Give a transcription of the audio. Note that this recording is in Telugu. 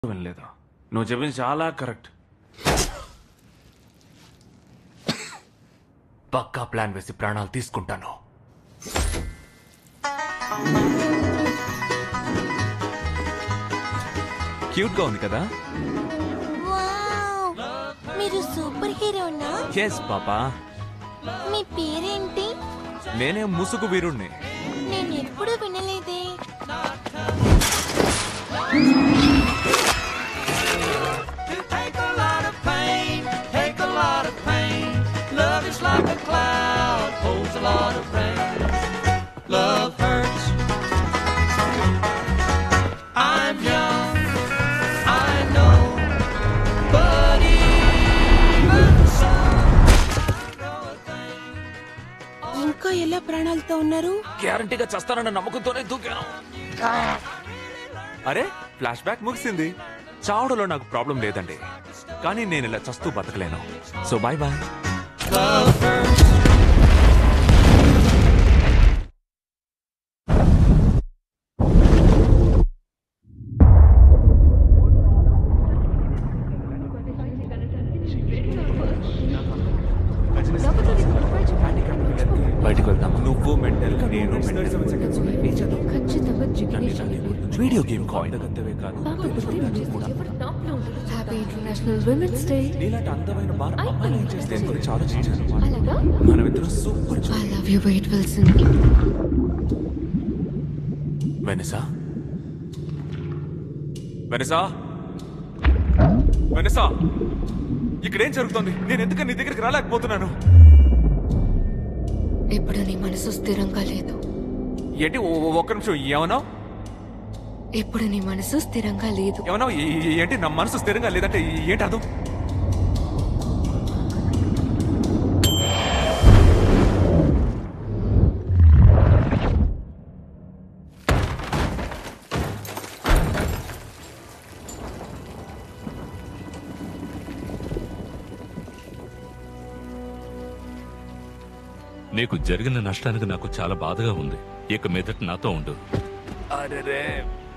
వినలేదు. నువ్వు చెప్పింది చాలా కరెక్ట్. పక్కా ప్లాన్ వేసి ప్రాణాలు తీసుకుంటాను. క్యూట్ గా ఉంది కదా? వావ్! మీరు సూపర్ హీరోనా? ఎస్ పాపా. మీ పేరేంటి? నేనే ముసుగు వీరుణ్ణి. నేను ఎప్పుడు వినలేదే. ఇంకా ఎలా ప్రాణాలతో ఉన్నారు? గ్యారంటీగా చేస్తానన్న నమ్మకంతోనే దూకాను. అరే, ఫ్లాష్ బ్యాక్ ముగిసింది. చావడంలో నాకు ప్రాబ్లం లేదండి, కానీ నేను ఇలా చస్తూ బతకలేను. So bye bye. బయటికి వెళ్దాం. నువ్వు మెంటల్, నేను వీడియో గేమ్ కాయిన్ గంతవే కాదు. Happy international women's day. నీలాంటి అందమైన బార్ అమ్మాయిలు ఏం చేస్తే గురించి ఆలోచించాను. మనమిద్దరం super. I love you wait Wilson. Vanessa, Vanessa, Vanessa, ఇక్కడేం జరుగుతోంది? నేను ఎందుకు నీ దగ్గరికి రాలేకపోతున్నాను? ఇప్పుడు నీ మనసు స్థిరంగా లేదు. ఏంటి? ఒక్క నిమిషం. ఏమన్నావు? ఇప్పుడు నీ మనసు స్థిరంగా లేదు. ఏమన్నావు? ఏంటి నా మనసు స్థిరంగా లేదంటే ఏంటి అర్థం? నీకు జరిగిన నష్టానికి నాకు చాలా బాధగా ఉంది. ఇక మీదట నాతో ఉండు. అరే,